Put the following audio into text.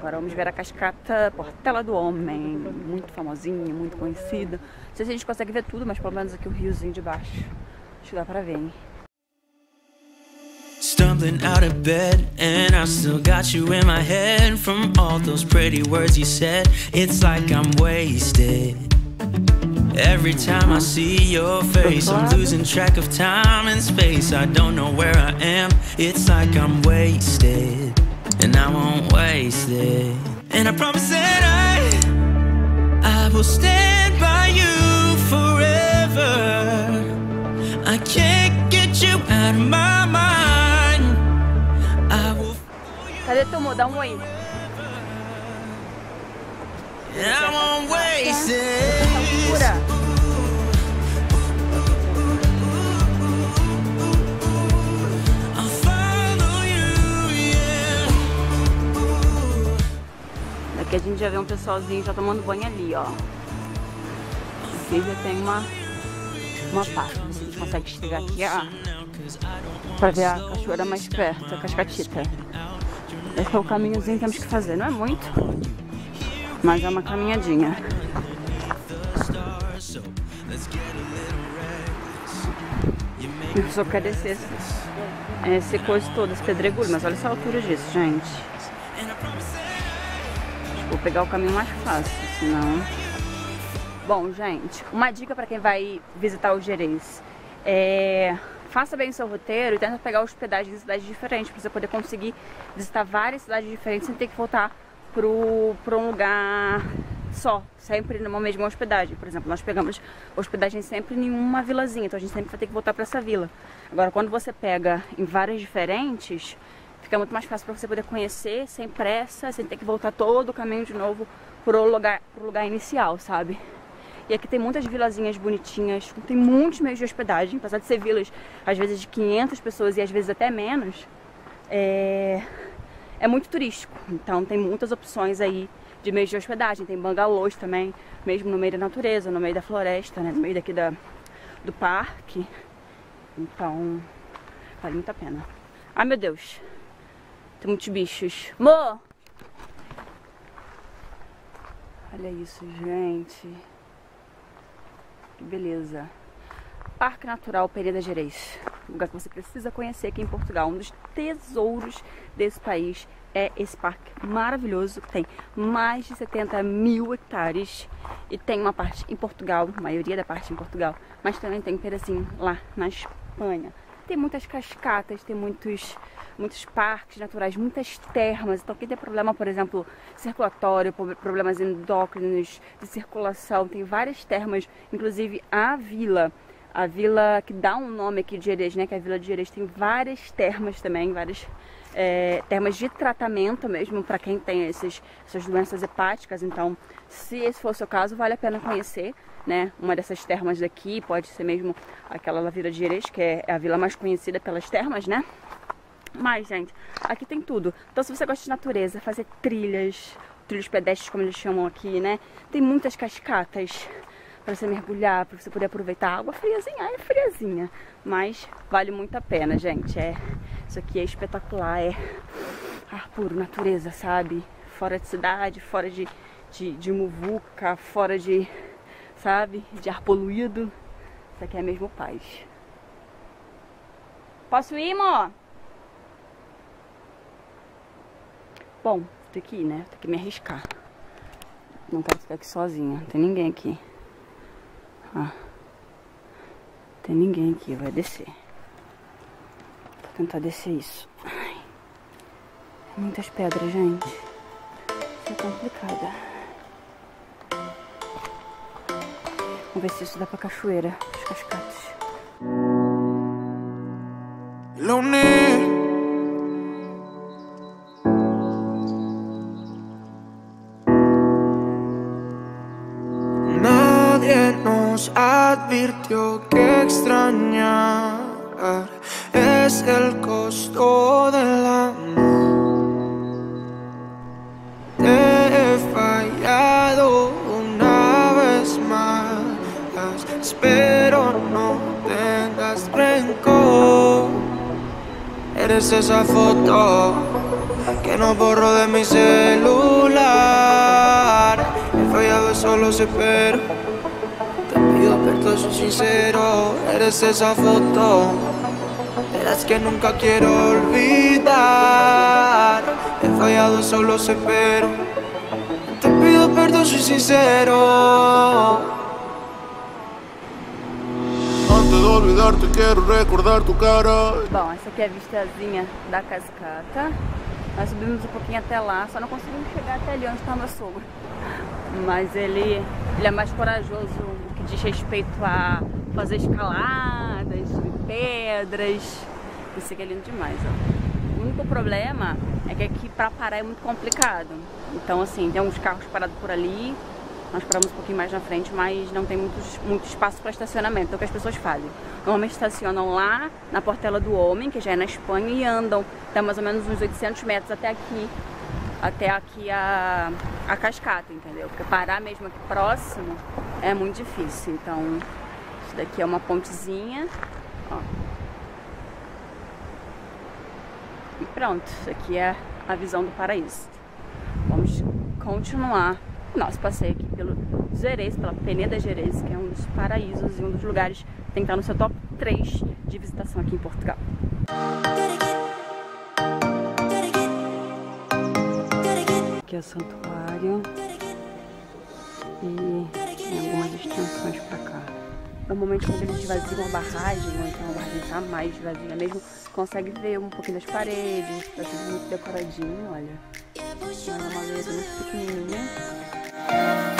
Agora vamos ver a cascata Portela do Homem, muito famosinha, muito conhecida. Não sei se a gente consegue ver tudo, mas pelo menos aqui o riozinho de baixo. Acho que dá pra ver, hein? Stumbling out of bed, and I still got you in my head. From all those pretty words you said, it's like I'm wasted. Every time I see your face, I'm losing track of time and space. I don't know where I am, it's like I'm wasted, and I won't waste it. And I promise that I will stand by you forever. I can't get you out of my mind. I will. Cadê teu amor? Dá um oi. And I won't waste it. I'll follow you, yeah. Daqui a gente já vê um pessoalzinho já tomando banho ali, ó. Aqui já tem uma parte. A gente consegue chegar aqui, ó, pra ver a cachoeira mais perto, a cascatita. Esse é o caminhozinho que temos que fazer. Não é muito, mas é uma caminhadinha. Eu só quero descer esse coisa todo, esse pedregulho, mas olha só a altura disso, gente. Vou pegar o caminho mais fácil, senão... Bom, gente, uma dica para quem vai visitar o Gerês. Faça bem o seu roteiro e tenta pegar hospedagens em cidades diferentes, para você poder conseguir visitar várias cidades diferentes sem ter que voltar para um lugar só, sempre numa mesma hospedagem. Por exemplo, nós pegamos hospedagem sempre em uma vilazinha, então a gente sempre vai ter que voltar para essa vila. Agora, quando você pega em várias diferentes, fica muito mais fácil para você poder conhecer sem pressa, sem ter que voltar todo o caminho de novo pro lugar inicial, sabe? E aqui tem muitas vilazinhas bonitinhas, tem muitos meios de hospedagem, apesar de ser vilas às vezes de 500 pessoas e às vezes até menos, é muito turístico. Então tem muitas opções aí de meios de hospedagem, tem bangalôs também, mesmo no meio da natureza, no meio da floresta, né? No meio daqui do parque. Então vale muito a pena. Ai meu Deus, tem muitos bichos. Amor! Olha isso, gente. Que beleza. Parque Natural Pereira Gerês, lugar que você precisa conhecer aqui em Portugal. Um dos tesouros desse país é esse parque maravilhoso, que tem mais de 70 mil hectares e tem uma parte em Portugal, a maioria da parte em Portugal, mas também tem um pedacinho lá na Espanha. Tem muitas cascatas, tem muitos parques naturais, muitas termas. Então quem tem problema, por exemplo, circulatório, problemas endócrinos, de circulação, tem várias termas, inclusive a vila que dá um nome aqui de Gerês, né, que é a Vila de Gerês, tem várias termas também, várias termas de tratamento mesmo para quem tem essas doenças hepáticas. Então, se esse for o seu caso, vale a pena conhecer, né, uma dessas termas daqui. Pode ser mesmo aquela Vila de Gerês, que é a vila mais conhecida pelas termas, né? Mas, gente, aqui tem tudo. Então, se você gosta de natureza, fazer trilhos pedestres, como eles chamam aqui, né? Tem muitas cascatas para você mergulhar, para você poder aproveitar. A água friazinha, é friazinha, mas vale muito a pena, gente. Isso aqui é espetacular, é ar puro, natureza, sabe? Fora de cidade, fora de muvuca, fora de, sabe, de ar poluído. Isso aqui é mesmo paz. Posso ir, amor? Bom, tem que ir, né? Tem que me arriscar. Não quero ficar aqui sozinha. Não tem ninguém aqui. Ah, tem ninguém aqui. Vai descer. Vou tentar descer isso. Ai, muitas pedras, gente. Isso é complicado. Vamos ver se isso dá pra cachoeira. As cascatas. Nos advirtió que extrañar es el costo del amor. Te he fallado una vez más, espero no tengas rencor. Eres esa foto que no borro de mi celular. He fallado, solo se espero. Te pido perdón, soy sincero. Eres esa foto de las que nunca quiero olvidar. He fallado, solo se espero. Te pido perdón, soy sincero. Antes de olvidarte, quero recordar tu cara. Bom, essa aqui é a vistazinha da cascata. Nós subimos um pouquinho até lá, só não conseguimos chegar até ali onde está meu sogro. Mas ele é mais corajoso no que diz respeito a fazer escaladas, subir pedras. Isso aqui é lindo demais, ó. O único problema é que aqui para parar é muito complicado. Então assim, tem uns carros parados por ali. Nós paramos um pouquinho mais na frente, mas não tem muito espaço para estacionamento. Então o que as pessoas fazem? Normalmente estacionam lá na Portela do Homem, que já é na Espanha, e andam até mais ou menos uns 800 metros até aqui a cascata, entendeu? Porque parar mesmo aqui próximo é muito difícil. Então isso daqui é uma pontezinha, ó. E pronto, isso aqui é a visão do paraíso. Vamos continuar nosso passeio aqui pelo Gerês, pela Peneda Gerês, que é um dos paraísos e um dos lugares que tem que estar no seu top 3 de visitação aqui em Portugal. Aqui é o santuário e tem algumas extensões pra cá. Normalmente quando eles esvaziam a barragem, ou então a barragem tá mais vazia mesmo, consegue ver um pouquinho das paredes, tá tudo muito decoradinho, olha. É uma beleza muito pequenininha.